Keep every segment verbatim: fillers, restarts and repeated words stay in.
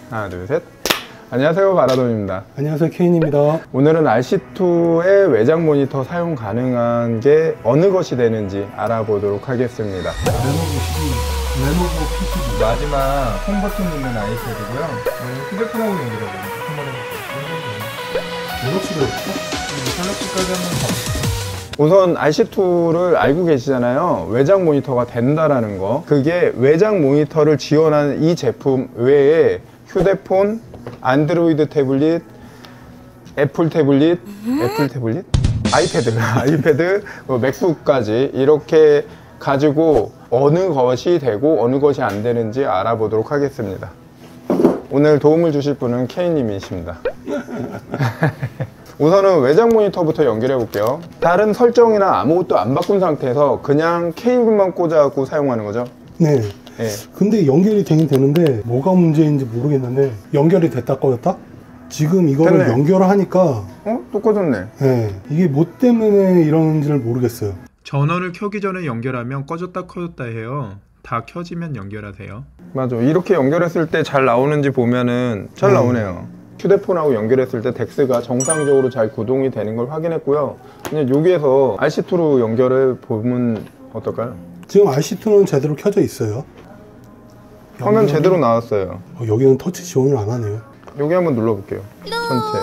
하나 둘 셋. 안녕하세요, 바라돈입니다. 안녕하세요, 케인입니다. 오늘은 알씨투의 외장 모니터 사용 가능한 게 어느 것이 되는지 알아보도록 하겠습니다. 레노버 십이, 레노버 피시비. 마지막 홈 버튼 있는 아이패드고요. 휴대폰하고 연결해보겠습니다. 한번 해볼게요. 갤럭시로 해볼까? 갤럭시까지 한번 가볼게요. 우선 알씨투를 알고 계시잖아요. 외장 모니터가 된다라는 거. 그게 외장 모니터를 지원하는 이 제품 외에 휴대폰, 안드로이드 태블릿, 애플 태블릿, 애플 태블릿? 아이패드, 아이패드, 맥북까지 이렇게 가지고 어느 것이 되고 어느 것이 안 되는지 알아보도록 하겠습니다. 오늘 도움을 주실 분은 케이님이십니다. 우선은 외장 모니터부터 연결해 볼게요. 다른 설정이나 아무것도 안 바꾼 상태에서 그냥 케이블만 꽂아갖고 사용하는 거죠? 네. 네. 근데 연결이 되긴 되는데 뭐가 문제인지 모르겠는데 연결이 됐다 꺼졌다? 지금 이거를 됐네. 연결을 하니까 어? 또 꺼졌네. 네. 이게 뭐 때문에 이러는지를 모르겠어요. 전원을 켜기 전에 연결하면 꺼졌다 켜졌다 해요. 다 켜지면 연결하세요. 맞아. 이렇게 연결했을 때 잘 나오는지 보면은 잘 음. 나오네요. 휴대폰하고 연결했을 때 덱스가 정상적으로 잘 구동이 되는 걸 확인했고요. 그냥 여기에서 알씨투로 연결을 보면 어떨까요? 지금 알씨투는 제대로 켜져 있어요. 화면 연결이- 제대로 나왔어요. 어, 여기는 터치 지원을 안 하네요. 여기 한번 눌러볼게요. 전체.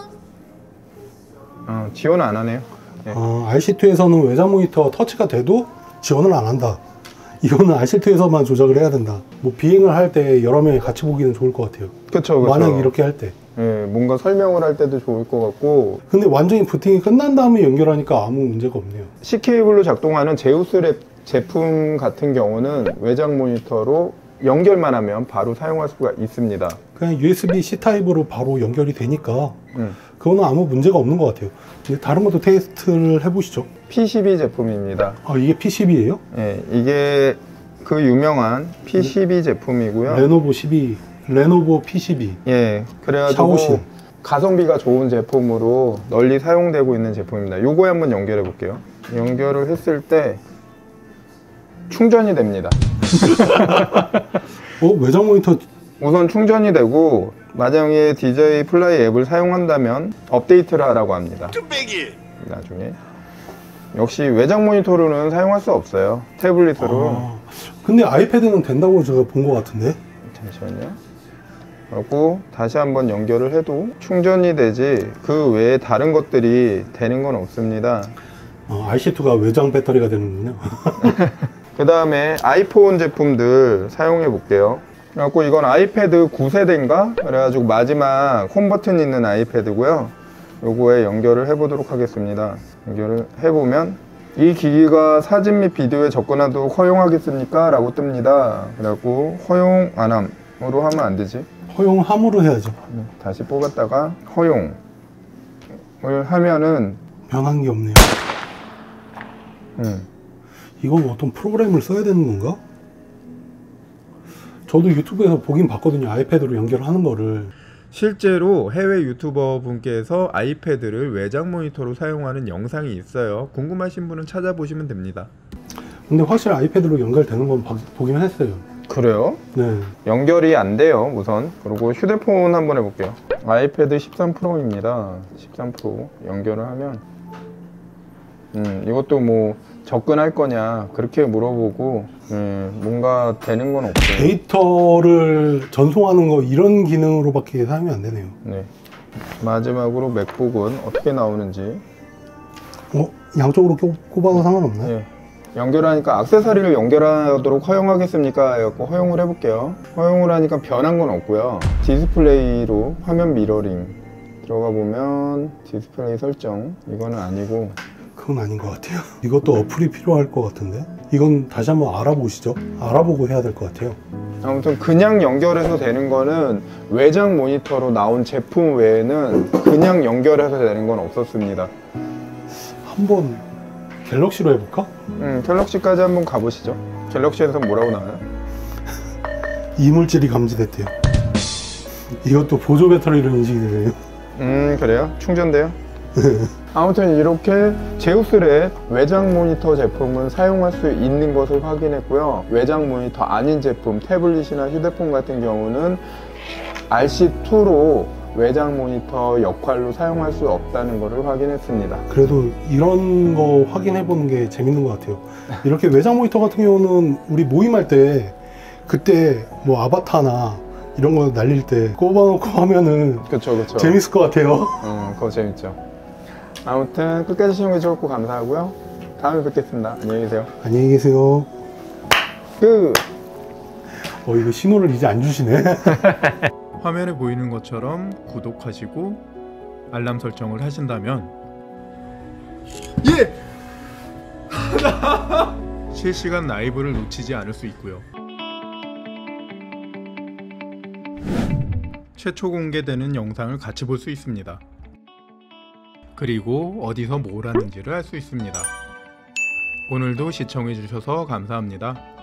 어, 지원 안 하네요. 네. 아, 알씨투에서는 외장 모니터 터치가 돼도 지원을 안 한다. 이거는 알씨투에서만 조작을 해야 된다. 뭐 비행을 할 때 여러 명이 같이 보기는 좋을 것 같아요. 그쵸, 그쵸. 만약 이렇게 할 때. 예, 뭔가 설명을 할 때도 좋을 것 같고. 근데 완전히 부팅이 끝난 다음에 연결하니까 아무 문제가 없네요. C 케이블로 작동하는 제우스랩 제품 같은 경우는 외장 모니터로 연결만 하면 바로 사용할 수가 있습니다. 그냥 유에스비-C 타입으로 바로 연결이 되니까 음. 그거는 아무 문제가 없는 것 같아요. 근데 다른 것도 테스트를 해보시죠. 피시비 제품입니다. 아, 이게 피시비예요? 예, 이게 그 유명한 피시비 제품이고요. 레노버 십이, 레노버 피시비. 예, 그래가지고 샤오신. 가성비가 좋은 제품으로 널리 사용되고 있는 제품입니다. 요거에 한번 연결해 볼게요. 연결을 했을 때 충전이 됩니다. 어? 외장 모니터 우선 충전이 되고 만약에 디제이 플라이 앱을 사용한다면 업데이트를 하라고 합니다. 나중에 역시 외장 모니터로는 사용할 수 없어요. 태블릿으로. 아, 근데 아이패드는 된다고 제가 본 것 같은데? 잠시만요. 그리고 다시 한번 연결을 해도 충전이 되지 그 외에 다른 것들이 되는 건 없습니다. 아, 알씨투가 외장 배터리가 되는군요. 그 다음에 아이폰 제품들 사용해 볼게요. 그래갖고 이건 아이패드 구 세대인가? 그래가지고 마지막 홈 버튼 있는 아이패드고요. 요거에 연결을 해 보도록 하겠습니다. 연결을 해보면 이 기기가 사진 및 비디오에 접근하도록 허용하겠습니까? 라고 뜹니다. 그래갖고 허용 안함으로 하면 안 되지. 허용함으로 해야죠. 다시 뽑았다가 허용을 하면은 변한 게 없네요. 음. 이건 어떤 프로그램을 써야 되는 건가? 저도 유튜브에서 보긴 봤거든요. 아이패드로 연결하는 거를. 실제로 해외 유튜버 분께서 아이패드를 외장 모니터로 사용하는 영상이 있어요. 궁금하신 분은 찾아보시면 됩니다. 근데 확실히 아이패드로 연결되는 건 봐- 보긴 했어요. 그래요? 네. 연결이 안 돼요, 우선. 그리고 휴대폰 한번 해볼게요. 아이패드 십삼 프로입니다. 십삼 프로 연결을 하면 음, 이것도 뭐 접근할 거냐 그렇게 물어보고 음, 뭔가 되는 건 없어요. 데이터를 전송하는 거 이런 기능으로밖에 사용이 안 되네요. 네. 마지막으로 맥북은 어떻게 나오는지. 어? 양쪽으로 꼽- 꼽아도 상관없나요? 네. 연결하니까 액세서리를 연결하도록 허용하겠습니까? 해갖고 허용을 해볼게요. 허용을 하니까 변한 건 없고요. 디스플레이로 화면 미러링 들어가 보면 디스플레이 설정 이거는 아니고 그건 아닌 것 같아요. 이것도 어플이 필요할 것 같은데? 이건 다시 한번 알아보시죠. 알아보고 해야 될 것 같아요. 아무튼 그냥 연결해서 되는 거는 외장 모니터로 나온 제품 외에는 그냥 연결해서 되는 건 없었습니다. 한번 갤럭시로 해볼까? 음, 갤럭시까지 한번 가보시죠. 갤럭시에서 뭐라고 나와요? 이물질이 감지됐대요. 이것도 보조 배터리로 인식이 되네요. 음, 그래요? 충전돼요? 아무튼 이렇게 제우스랩 외장 모니터 제품은 사용할 수 있는 것을 확인했고요. 외장 모니터 아닌 제품, 태블릿이나 휴대폰 같은 경우는 알씨이로 외장 모니터 역할로 사용할 수 없다는 것을 확인했습니다. 그래도 이런 거 확인해 보는 게 재밌는 것 같아요. 이렇게 외장 모니터 같은 경우는 우리 모임할 때 그때 뭐 아바타나 이런 거 날릴 때 꼽아놓고 하면은 그쵸 그쵸. 재밌을 것 같아요. 어, 그거 재밌죠. 아무튼 끝까지 시청해 주셨고 감사하고요. 다음에 뵙겠습니다. 안녕히 계세요. 안녕히 계세요. 끝! 어, 이거 신호를 이제 안 주시네. 화면에 보이는 것처럼 구독하시고 알람 설정을 하신다면 예! 실시간 라이브를 놓치지 않을 수 있고요. 최초 공개되는 영상을 같이 볼 수 있습니다. 그리고 어디서 뭘 하는지를 알 수 있습니다. 오늘도 시청해 주셔서 감사합니다.